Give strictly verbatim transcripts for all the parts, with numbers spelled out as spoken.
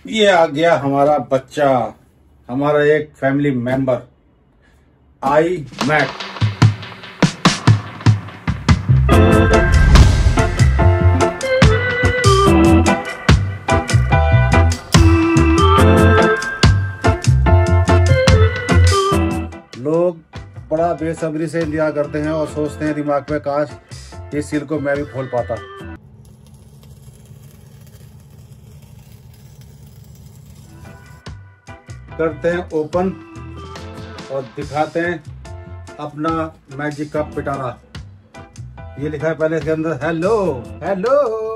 ये आ गया हमारा बच्चा, हमारा एक फैमिली मेंबर आई मैक। लोग बड़ा बेसब्री से इंतजार करते हैं और सोचते हैं दिमाग में, काश इस सील को मैं भी खोल पाता। करते हैं ओपन और दिखाते हैं अपना मैजिक का पिटारा। ये लिखा है पहले इसके अंदर हेलो हेलो।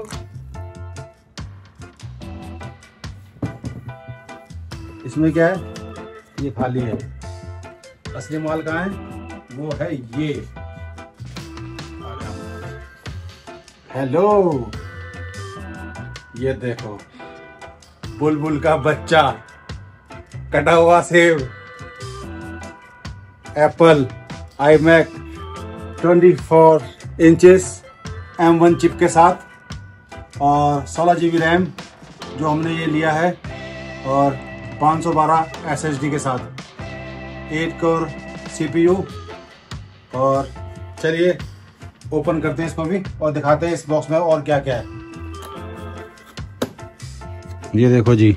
इसमें क्या है? ये खाली है। असली माल कहाँ है? वो है ये हेलो। ये देखो, बुलबुल का बच्चा, कटा हुआ सेब, एप्पल आई मैक चौबीस इंचेस एम वन चिप के साथ और सोलह जी बी रैम जो हमने ये लिया है, और पाँच सौ बारह एस एस डी के साथ, eight core C P U. और चलिए ओपन करते हैं इसको भी और दिखाते हैं इस बॉक्स में और क्या क्या है। ये देखो जी,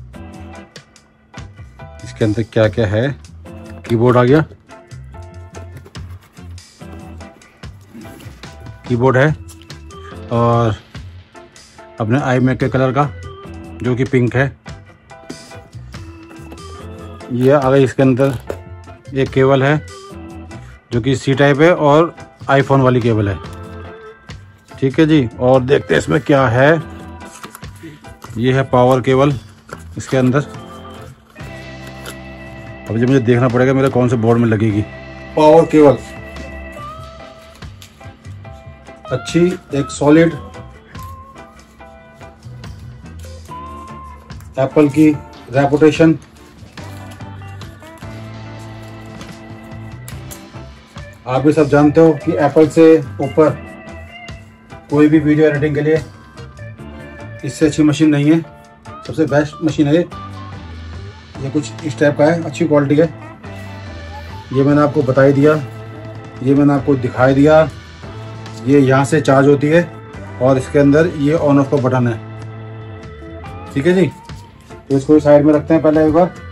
इसके अंदर क्या क्या है। कीबोर्ड आ गया, कीबोर्ड है, और अपने आई मैक के कलर का जो कि पिंक है। ये आ गई इसके अंदर एक केबल है जो कि सी टाइप है और आईफोन वाली केबल है। ठीक है जी, और देखते हैं इसमें क्या है। ये है पावर केबल इसके अंदर। अब जो मुझे देखना पड़ेगा मेरे कौन से बोर्ड में लगेगी। पावर केबल अच्छी, एक सॉलिड एप्पल की रेपुटेशन। आप भी सब जानते हो कि एप्पल से ऊपर कोई भी वीडियो एडिटिंग के लिए इससे अच्छी मशीन नहीं है। सबसे बेस्ट मशीन है ये। ये कुछ इस टाइप का है, अच्छी क्वालिटी है। ये मैंने आपको बता ही दिया, ये मैंने आपको दिखाई दिया। ये यहाँ से चार्ज होती है और इसके अंदर ये ऑन ऑफ का बटन है। ठीक है जी, तो इसको साइड में रखते हैं पहले एक बार।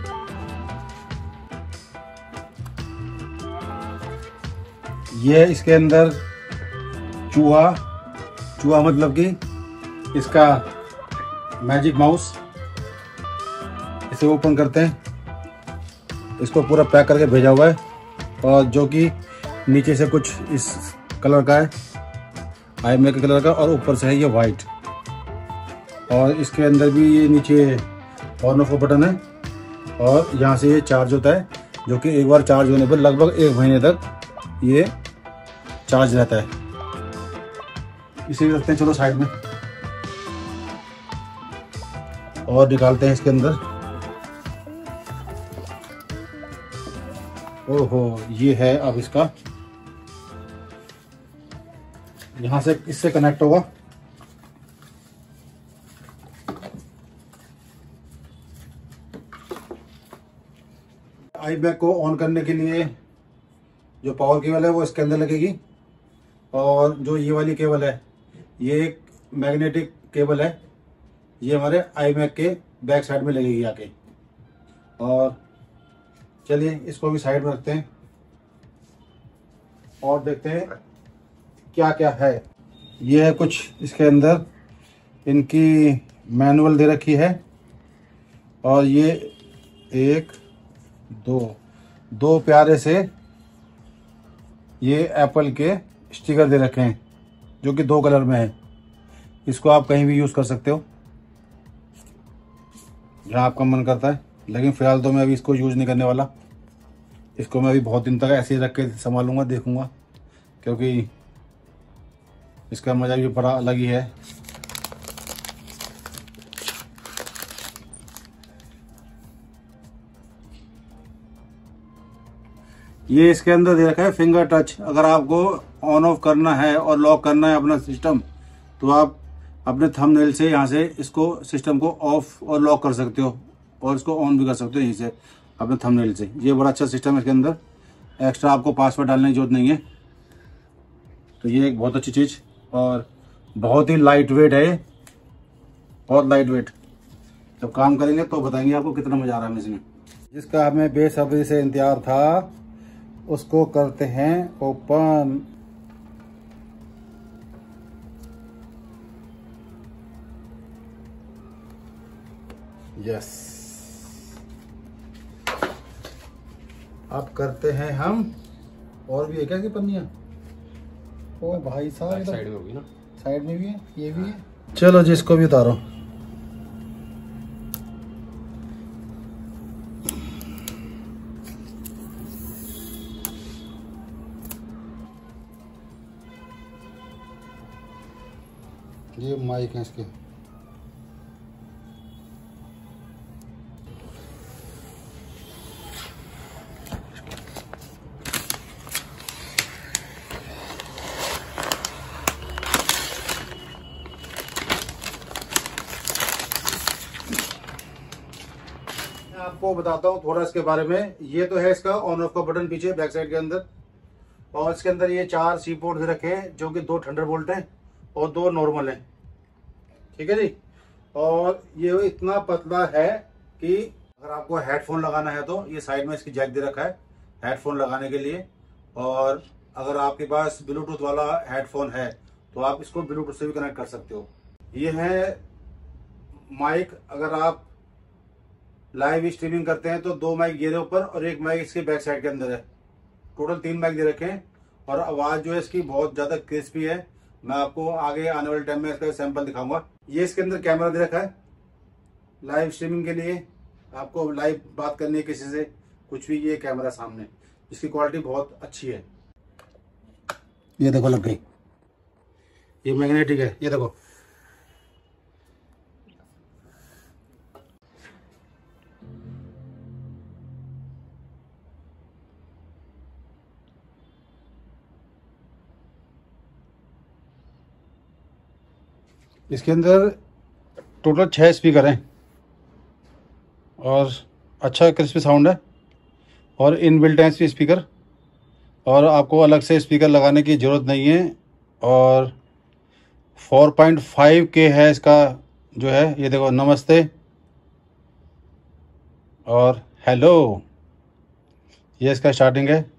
ये इसके अंदर चूहा, चूहा मतलब कि इसका मैजिक माउस। इसे ओपन करते हैं, इसको पूरा पैक करके भेजा हुआ है, और जो कि नीचे से कुछ इस कलर का है, आई मैक के कलर का, और ऊपर से है ये वाइट। और इसके अंदर भी ये नीचे ऑन ऑफ बटन है, और यहाँ से ये चार्ज होता है, जो कि एक बार चार्ज होने पर लगभग एक महीने तक ये चार्ज रहता है। इसे भी रखते हैं चलो साइड में, और निकालते हैं इसके अंदर। ओहो, ये है अब इसका, यहां से इससे कनेक्ट होगा। आई मैक को ऑन करने के लिए जो पावर केबल है वो इसके अंदर लगेगी, और जो ये वाली केबल है ये एक मैग्नेटिक केबल है, ये हमारे आई मैक के बैक साइड में लगेगी आके। और चलिए इसको भी साइड में रखते हैं और देखते हैं क्या क्या है। ये है कुछ इसके अंदर इनकी मैनुअल दे रखी है, और ये एक दो दो प्यारे से ये एप्पल के स्टिकर दे रखे हैं, जो कि दो कलर में है। इसको आप कहीं भी यूज़ कर सकते हो जहाँ आपका मन करता है, लेकिन फ़िलहाल तो मैं अभी इसको यूज़ नहीं करने वाला। इसको मैं अभी बहुत दिन तक ऐसे ही रख के संभालूंगा, देखूंगा, क्योंकि इसका मज़ा भी बड़ा अलग ही है। ये इसके अंदर दे रखा है फिंगर टच। अगर आपको ऑन ऑफ करना है और लॉक करना है अपना सिस्टम, तो आप अपने थंबनेल से यहाँ से इसको सिस्टम को ऑफ और लॉक कर सकते हो और इसको ऑन भी कर सकते हो यहीं से अपने थंबनेल से। ये बड़ा अच्छा सिस्टम है, इसके अंदर एक्स्ट्रा आपको पासवर्ड डालने की जरूरत नहीं है। तो ये एक बहुत अच्छी चीज़ और बहुत ही लाइट वेट है, बहुत लाइट वेट। जब काम करेंगे तो बताएंगे आपको कितना मजा आ रहा है इसमें। जिसका हमें बेसब्री से इंतजार था उसको करते हैं ओपन। यस, अब करते हैं हम। और भी है क्या की पन्नियां? ओ भाई साहब, साइड में होगी ना, साइड में भी है, ये भी है। चलो जी, इसको भी उतारो। ये माइक है इसके। आपको बताता हूँ थोड़ा इसके बारे में। ये तो है इसका ऑन ऑफ का बटन पीछे बैक साइड के अंदर, और इसके अंदर ये चार सी पोर्ट रखे हैं जो कि दो थंडरबोल्ट हैं और दो नॉर्मल हैं, ठीक है जी। और ये इतना पतला है कि अगर आपको हेडफोन लगाना है तो ये साइड में इसकी जैक दे रखा है हेडफोन लगाने के लिए। और अगर आपके पास ब्लूटूथ वाला हेडफोन है तो आप इसको ब्लूटूथ से भी कनेक्ट कर सकते हो। ये है माइक, अगर आप लाइव स्ट्रीमिंग करते हैं तो दो माइक ये ऊपर और एक माइक इसके बैक साइड के अंदर है। टोटल तीन माइक दे रखे हैं और आवाज जो है इसकी बहुत ज्यादा क्रिस्पी है। मैं आपको आगे आने वाले टाइम में इसका सैंपल दिखाऊंगा। ये इसके अंदर कैमरा दे रखा है लाइव स्ट्रीमिंग के लिए, आपको लाइव बात करनी है किसी से कुछ भी, ये कैमरा सामने, इसकी क्वालिटी बहुत अच्छी है। ये देखो लग गई, ये मैग्नेटिक है, ये देखो। इसके अंदर टोटल छः स्पीकर हैं और अच्छा क्रिस्पी साउंड है और इनबिल्ट है इसकी स्पीकर, और आपको अलग से स्पीकर लगाने की ज़रूरत नहीं है। और फोर पॉइंट फाइव के है इसका जो है, ये देखो, नमस्ते और हेलो, ये इसका स्टार्टिंग है।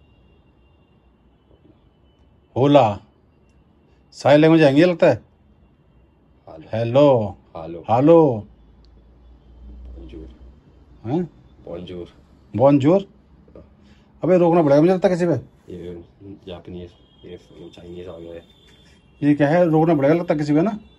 होला सारी लैंग्वेज आएंगी लगता है। हेलो, हेलो, हेलो, बॉन्जूर, हैं, बॉन्जूर, बॉन्जूर। अबे रोकना पड़ेगा मुझे लगता है किसी पे। ये जापानीज, ये चाइनीज आ गया है। ये क्या है, रोकना पड़ेगा लगता है किसी पे ना।